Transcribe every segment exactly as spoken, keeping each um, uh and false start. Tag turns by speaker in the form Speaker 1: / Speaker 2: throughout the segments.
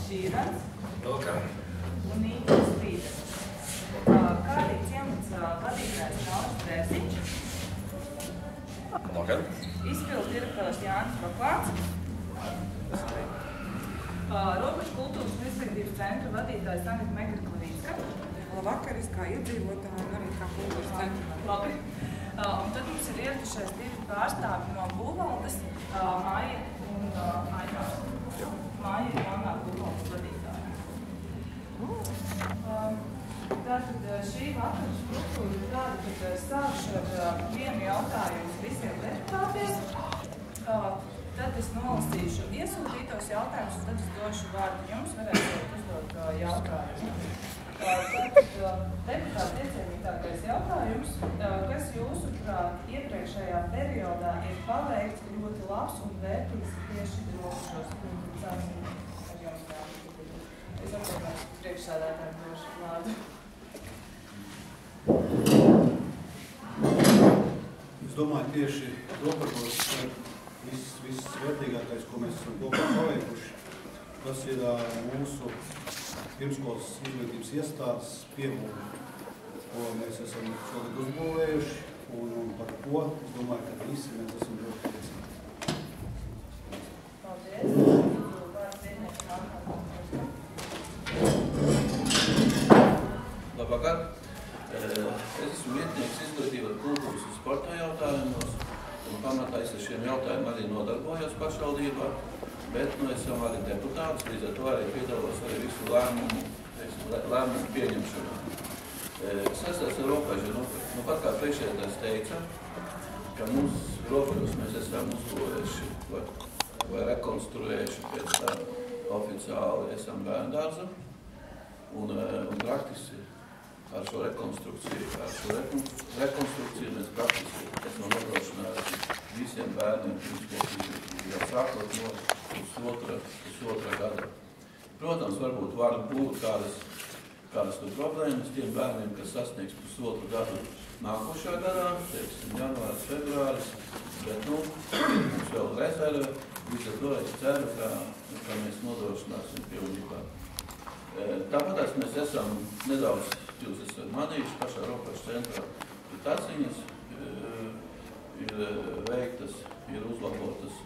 Speaker 1: Šīrans
Speaker 2: Labvakar.
Speaker 1: un Nīķis Līderis. Kādi ciemats vadītājs Nauris Brēziņš,
Speaker 2: Labvakar.
Speaker 1: izpildu direktors Jānis Baklāns, Robežu kultūras un izglītības centra vadītājs Sanita Megrika-Klavīska.
Speaker 3: Labvakar, es kā iedzīvotāji un arī kā kultūras centra.
Speaker 1: Labi. Un tad mums ir ieradušies divi pārstāvi no Būvvaldes, Maija un Ainārs. Maija ir jaunā Būvvaldes vadītāja. Tātad šī vakara struktūra ir tāda, ka sākšu ar vienu jautājumu visiem deputātiem. Tad es nolasīšu iesūtītos jautājumus, un tad es došu vārdu jums, varēsiet uzdot jautājumu. Tātad deputāta iecienītākais jautājums, kas jūsuprāt iepriekšējā periodā ir paveikts ļoti labs un vērtīgs tieši robežos? Sāksim ar jums jāatīt. Es atvainojos priekšsēdētājiem došu vārdu.
Speaker 4: Es domāju, tieši robežos viss, viss vērtīgākais, ko mēs esam kopā paveikuši, tas ir mūsu pirmskolas izglītības iestādes piebūve, ko mēs esam šogad uzbūvējuši, un, un par ko, es domāju, ka visi mēs esam ļoti priecīgi.
Speaker 1: Paldies.
Speaker 5: Labvakar. Es esmu vietnieks izglītība kultūras un sporta jautājumos, un pamatā es ar šiem jautājumiem arī nodarbojos pašvaldībā, bet nu esam arī deputāts, līdz ar to arī piedalos arī visu lēmumu, lēmumu pieņemšanā. Sastāsts ar robežu, nu, nu pat kā priekšsēdētājs teica, ka mums robežus mēs esam uzbūvējuši vai, vai rekonstruējuši pēc tā oficiāli esam bērndārzu, un, un praktiski ar šo rekonstrukciju, ar šo rekonstrukciju mēs praktiski esam nodrošinājuši visiem bērniem pirmskolas jau sākot no pusotra, pusotra gada. Protams, varbūt var būt kādas, kādas tu problēmas tiem bērniem, kas sasniegs pusotru gadu nākošā gadā, teiksim, janvārs, februāris, bet, nu, mums vēl rezerve, līdz ar to es ceru, ka, ka mēs nodrošināsim pilnībā. Tāpēc mēs esam nedaudz, jūs esat manījuši, pašā robežu centrā ir taciņas, ir veiktas, ir uzlabotas,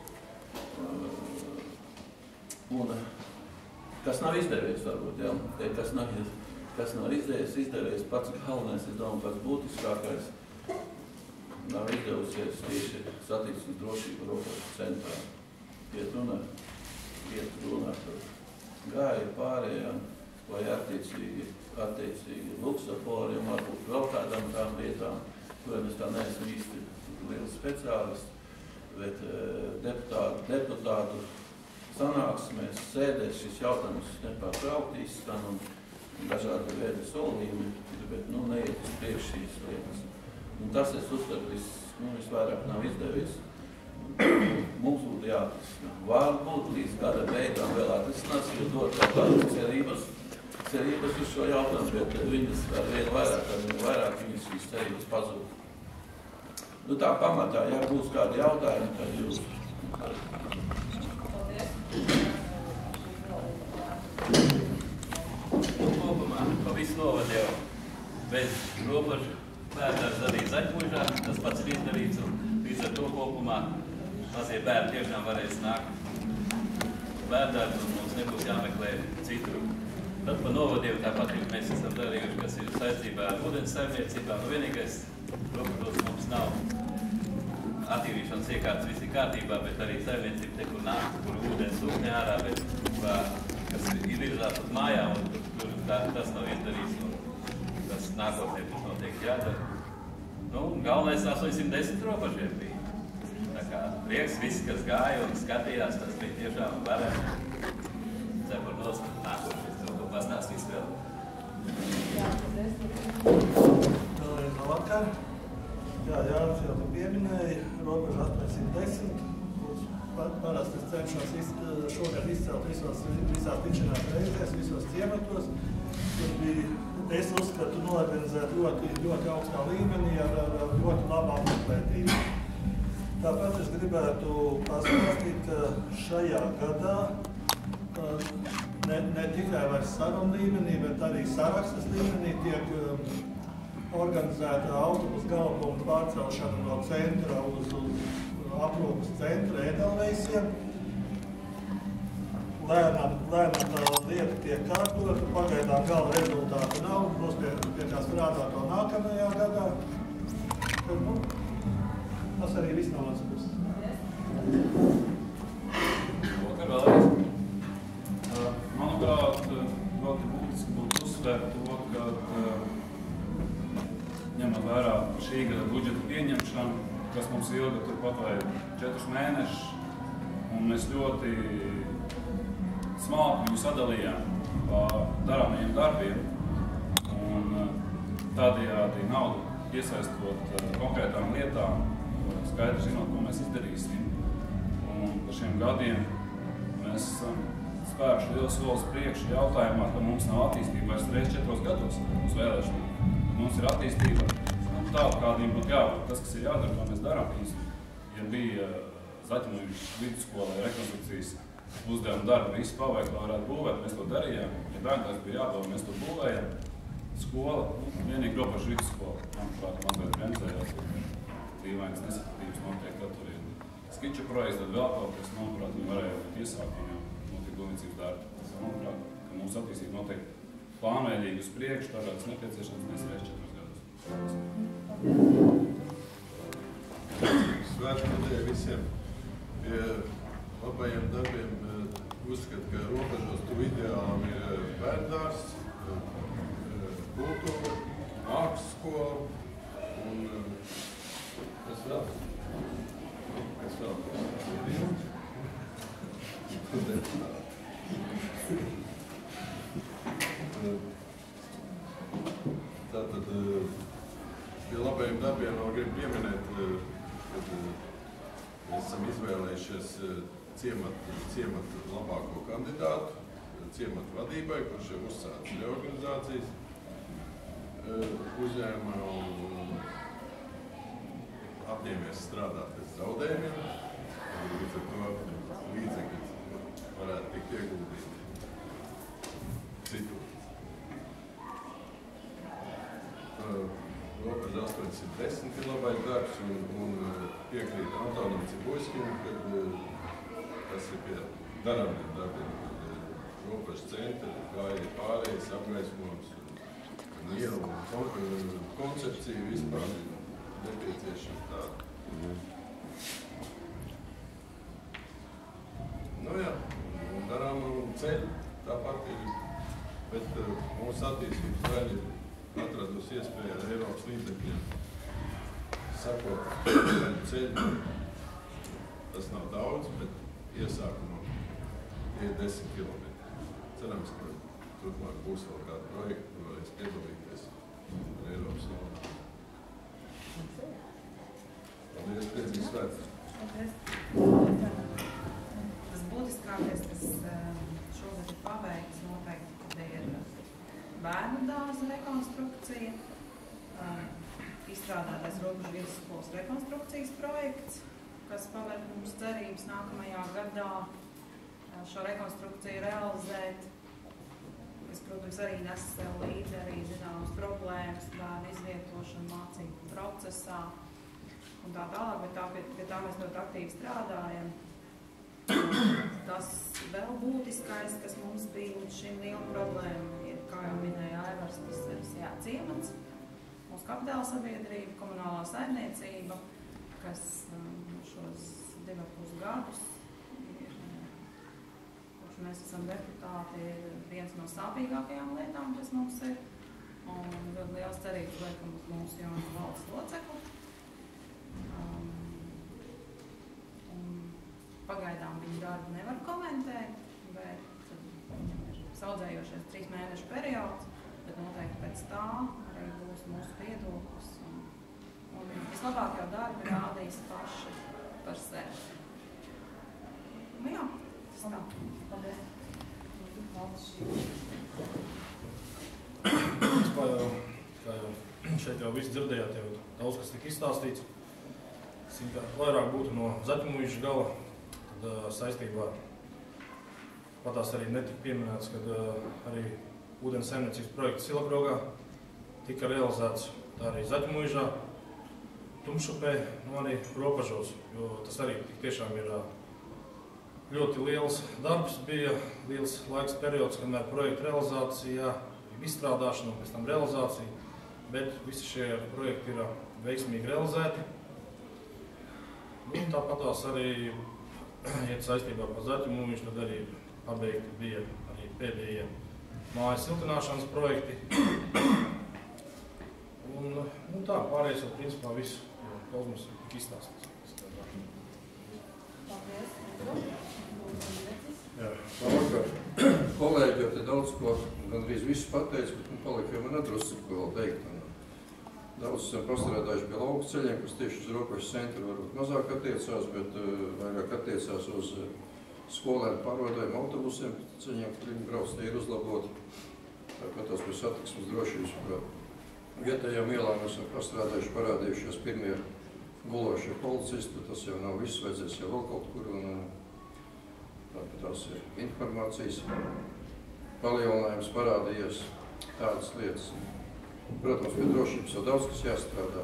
Speaker 5: un kas nav izdevies, varbūt, jā, kas nav, kas nav izdevies, izdevies pats galvenais, es domāju, pats būtiskākais, nav izdevusies tieši satiksmes drošību robežu centrā. Iet runa, iet runa par gāju pārējām, vai attiecīgi, attiecīgi luksaforiem, varbūt vēl kādām tām vietām, kuriem es tā neesmu īsti liels speciālists, bet deputātu, deputātu sanāksmēs, sēdēs šis jautājums nepārtraukti izskan un dažādi veidi solījumi, bet nu neiet uz priekš šīs lietas. Un tas, es uzskatu, vis, nu, visvairāk nav izdevies. Mums būtu jāatrisina. Varbūt līdz gada beigām vēl atrisināts, jo dot kaut kādas cerības, cerības uz šo jautājumu, bet viņas ar vienu vairāk, ar vienu vairāk viņas šīs cerības pazūd. Nu tā pamatā, ja būs kādi jautājumi, tad jūs.
Speaker 1: Paldies.
Speaker 6: Kopumā pa visu novadu jau bez robežu bērndārs arī Zaļmuižā, tas pats ir izdarīts, un līdz ar to kopumā mazie bērni tiešām varēs nākt bērndārs, un mums nebūs jāmeklē citur. Tad pa novadiem tāpat mēs esam darījuši, kas ir saistībā ar ūdens saimniecībā. Nu, vienīgais robežos mums nav attīrīšanas iekārtas, viss ir kārtībā, bet arī saimniecība te, kur nāk, kur ūdens ūkņā ārā, bet kas ir virzās uz mājām, un tur tā, tas nav izdarīts, un tas nākotnē tur noteikti jādara. Nu, galvenais astoņsimt desmit robežiem bija. Tā kā prieks, visi, kas gāja un skatījās, tas bija tiešām varēja. Cepur nost nākošais, to, ko pastāstīs vēl.
Speaker 1: Jā, paldies.
Speaker 7: Vēlreiz labvakar. Jā, Jānis jau te pieminēja, robeža astoņsimt desmit, kurš parasti es cenšos iz, šogad izcelt visos, visās tikšanās reizēs, visos ciematos. Tur bija, es uzskatu, noorganizēt ļoti, ļoti augstā līmenī ar, ar ļoti labu apmeklētību. Tāpat es gribētu pastāstīt, ka šajā gadā ne, ne tikai vairs sarunu līmenī, bet arī sarakstas līmenī tiek um, organizēta autobusu galvapunktu pārcelšana no centra uz, uz aprūpas centra Edelveisiem. Lēnām, lēnām tā lieta tiek kārtota, pagaidām gala rezultātu nav, būs pie, pie kā strādāt to nākamajā gadā. Tad, nu, tas arī viss no manas puses.
Speaker 2: Vakar vēlreiz. Manuprāt, ļoti būtiski būtu uzsvērt to, ka ņemot vērā šī gada budžeta pieņemšanu, kas mums ilga turpat vai četrus mēnešus, un mēs ļoti smalki viņu sadalījām pa darāmajiem darbiem, un tādējādi naudu iesaistot konkrētām lietām, skaidri zinot, ko mēs izdarīsim. Un par šiem gadiem mēs esam spēruši liels solis priekšu jautājumā, ka mums nav attīstība vairs reiz četros gados uz vēlēšanām. Mums ir attīstība tāda, kādiem būtu jābūt. Tas, kas ir jādara, ko mēs darām, ja bija Zaķemuļu vidusskolē rekonstrukcijas uzdevuma darbu, visi paveikt, lai varētu būvēt, mēs to darījām. Ja bērntājs bija jābūvē, mēs to būvējam. Skola, nu, vienīgi Ropašu vidusskola, manuprāt, mazliet bremzējās. Dīvainas nesakatības notiek atturīgi. Skiču projekts, tad vēl kaut kas, manuprāt, viņi varēja iesākt, jo notiek būvniecības darbi. Manuprāt, ka mums attīstība notiek plānveidīgi uz priekšu, tāpēc nepieciešams nesreiz četrus gadus.
Speaker 8: Svētku nedēļu visiem. Pie labajiem darbiem uzskat, ka Robežos tu ideālam ir bērndārs, kultūra, mākslas skola un kas vēl? Kas vēl? Tātad pie labajiem darbiem vēl gribu pieminēt, kad mēs esam izvēlējušies ciematu, ciematu labāko kandidātu, ciematu vadībai, kurš jau uzsācis reorganizācijas uzņēmumā un apņēmies strādāt pēc zaudējumiem, līdz ar to līdzekļi varētu tikt ieguldīti citur. Robeža astoņsimt desmit kilobaitu darbs un, un piekrīt Antonam Cibojskim, kad tas ir pie darāmiem darbiem, kad Robeža centra gāja pārējais, apgaismojums un ielu un koncepcija vispār ir nepieciešama tāda. Nu jā, darām ceļu, tāpat ir, bet mūsu attīstības daļa ir atradusi iespēju ar Eiropas līdzekļiem sakot ceļu. Tas nav daudz, bet iesākumā tie ir desmit kilometri. Cerams, ka turpmāk būs vēl kādi projekti, kur varēs piedalīties ar Eiropas naudu. Paldies, priecīgs svētkus.
Speaker 3: Tas būtiskākais, kas šogad ir paveikts, noteikti ir bērnu dārza rekonstrukcija, izstrādātais Robežu vidusskolas rekonstrukcijas projekts, kas paver mums cerības nākamajā gadā šo rekonstrukciju realizēt. kas, protams, arī nes sev līdzi arī zināmas problēmas, bērnu izvietošanu mācību procesā un tā tālāk, bet tā, pie, pie tā mēs ļoti aktīvi strādājam. Tas vēl būtiskais, kas mums bija līdz šim liela problēma, ir, kā jau minēja Aivars, tas ir jā, ciemats, mūsu kapitāla sabiedrība, komunālā saimniecība, kas um, šos divu pus gadus ir, kurš mēs esam deputāti, ir viens no sāpīgākajām lietām, kas mums ir, un ļoti liels cerības liekam uz mūsu jaunu valsts locekli. Um, Pagaidām viņa darbu nevar komentēt, bet viņam ir saudzējošies trīs mēnešu periods, bet noteikti pēc tā arī būs mūsu viedoklis. Un, un vislabāk jau darbi rādīs paši par sevi. Nu jā, tas tā. Paldies.
Speaker 9: Kā jau, kā jau šeit jau viss dzirdējāt, jau daudz kas tika izstāstīts. Vairāk būtu no Zaķemuļa gala. Saistībā patās arī netika pieminēts, kad arī ūdens saimniecības projekts Silabrogā tika realizēts, tā arī Zaķmuižā, Tumšupē, nu arī Ropažos, jo tas arī tik tiešām ir ļoti liels darbs, bija liels laiks periods, kamēr projekta realizācijā, izstrādāšana un pēc tam realizācija, bet visi šie projekti ir veiksmīgi realizēti. Nu, tāpatās arī, iet saistībā par Zaķmuižu, tad arī pabeigti bija arī pēdējie mājas siltināšanas projekti. Un, nu tā, pārējais jau principā visu, jo daudz mums ir tik izstāstīts.
Speaker 1: Paldies.
Speaker 5: Jā, labvakar. Kolēģi jau te daudz ko, gandrīz visu pateica, bet nu palika jau man nedrusku ko vēl teikt. Daudz esam pastrādājuši pie lauku ceļiem, kas tieši uz Ropažas centru varbūt mazāk attiecās, bet uh, vairāk attiecās uz uh, skolēnu pārvadājumu autobusiem, ceļiem, kur viņi brauc, tie ir uzlaboti. Tāpat tās pie satiksmes drošības par vietējām ielām esam pastrādājuši, parādījušies pirmie gulošie policisti, bet tas jau nav viss, vajadzēs jau vēl kaut kur, un tāpat tās ir informācijas palielinājums parādījies, tādas lietas. Protams, pie drošības jau daudz, kas jāstrādā.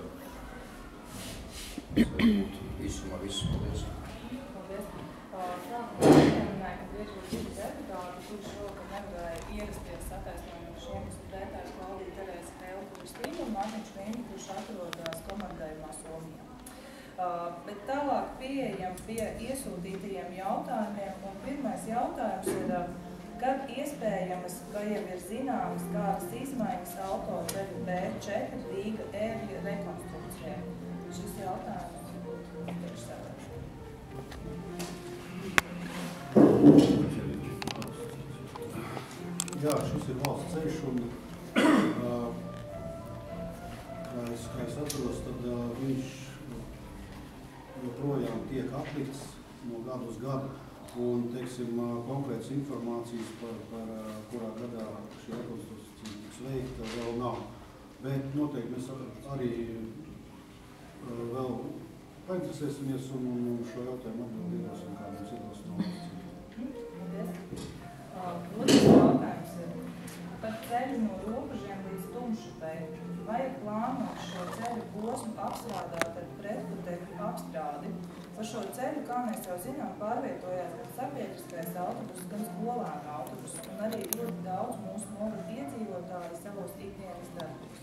Speaker 5: Tas arī būtu īsumā viss. Paldies.
Speaker 1: Paldies. Sākumā pieminēja, ka bieži vien ir deputāti, kuri šovakar nevarēja ierasties attaisnojot šiem, kas pretēji Klaudija Terēza Krēla, kuri Stīma un Mārtiņš Vīni, kurš atrodas komandējumā Somijā. Uh, bet tālāk pieejam pie iesūtītajiem jautājumiem, un pirmais jautājums ir, uh, kad iespējamas, vai jau ir zināmas, kādas izmaiņas autoceļu B četri Rīga Ērļa rekonstrukcijā? Šis jautājums būtu priekšsēdētājs.
Speaker 4: Jā, šis ir valsts ceļš, un uh, kā es, kā es atceros, tad uh, viņš joprojām tiek aplikts no gadu uz gadu, un, teiksim, konkrētas informācijas par, par kurā gadā šī rekonstrukcija tiks veikta vēl nav. Bet noteikti mēs arī vēl painteresēsimies un, un šo jautājumu atbildīsim, kā mums ir tas novācīt.
Speaker 1: Paldies. Otrs jautājums ir par ceļu no Ropažiem līdz Tumšupei. Vai ir plānot šo ceļu posmu apstrādāt ar pretputekļu apstrādi? Par šo ceļu, kā mēs jau zinām, pārvietojās gan sabiedriskais autobus, gan skolēnu autobus, un arī ļoti daudz mūsu novada iedzīvotāji savos ikdienas darbus.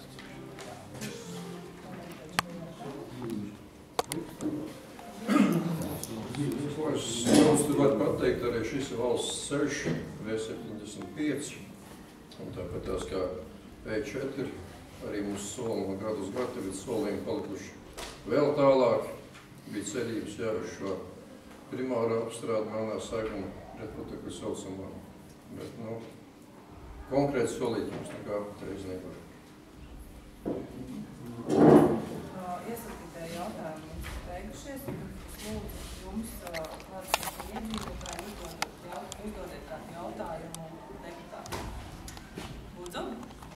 Speaker 5: Ko es jums tur varu pateikt, arī šis ir valsts ceļš V septiņdesmit pieci, un tāpat tās kā P četri, arī mūsu soluma gadu uz gadu, tagad solījumi palikuši vēl tālāk. Bija cerības jā, uz šo primāru apstrādi melnā seguma pretputekļu saucamā. Bet, nu, konkrēti solīt mums nekā patreiz nevar.
Speaker 1: Iesūtītāji jautājumi mums beigušies. Lūdzu, jums, kāds iedzīvotāji, uzdodiet kādu jautājumu deputātiem. Lūdzu.